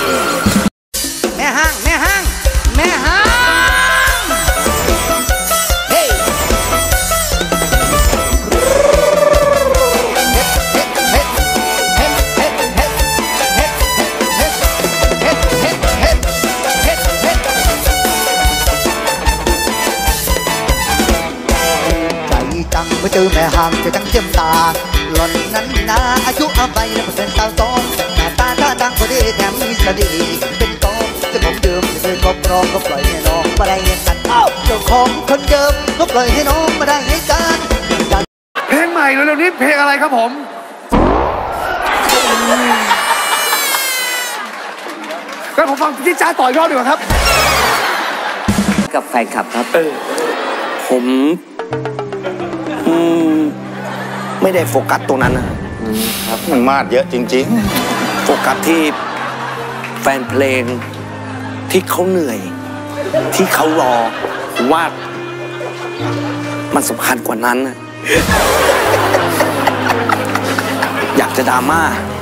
แม่ห้างแม่ห้างแม่ห้างเฮ้ยจังเมื่อเจอแม่ห่างจะจังเจียมตาหล่อนนั้นนาอายุอาภัยและเป็นสาวตองหน้าตาท่าทางก็ดีแถมมีสติเป็นตองเจ้าของเดิมเคยครอบครองก็ปล่อยให้น้องมาได้ให้กันเจ้าของคนเดิมก็ปล่อยให้น้องมาได้ให้กันเพลงใหม่เร็วๆนี้เพลงอะไรครับผมก็ผมฟังพี่จ้าต่อยอดดีกว่าครับกับแฟนคลับครับผมไม่ได้โฟกัสตรงนั้นนะครับมันมาดเยอะจริงๆโฟกัสที่แฟนเพลงที่เขาเหนื่อยที่เขารอผมว่ามันสำคัญกว่านั้นอยากจะดราม่า